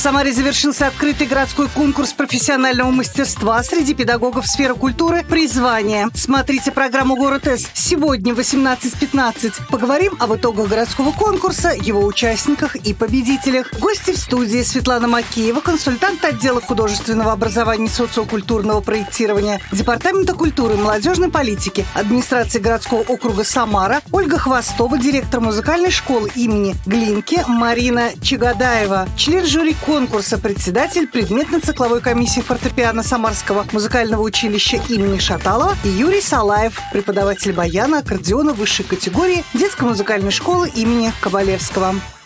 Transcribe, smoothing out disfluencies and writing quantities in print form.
Самаре завершился открытый городской конкурс профессионального мастерства среди педагогов сферы культуры «Призвание». Смотрите программу «Город С» сегодня в 18:15. Поговорим об итогах городского конкурса, его участниках и победителях. Гости в студии: Светлана Макеева, консультант отдела художественного образования и социокультурного проектирования Департамента культуры и молодежной политики администрации городского округа Самара, Ольга Хвостова, директор музыкальной школы имени Глинки, Марина Чагадаева, член жюри конкурса, председатель предметно-цикловой комиссии фортепиано Самарского музыкального училища имени Шаталова, и Юрий Салаев, преподаватель баяна, аккордеона высшей категории детской музыкальной школы имени Кабалевского.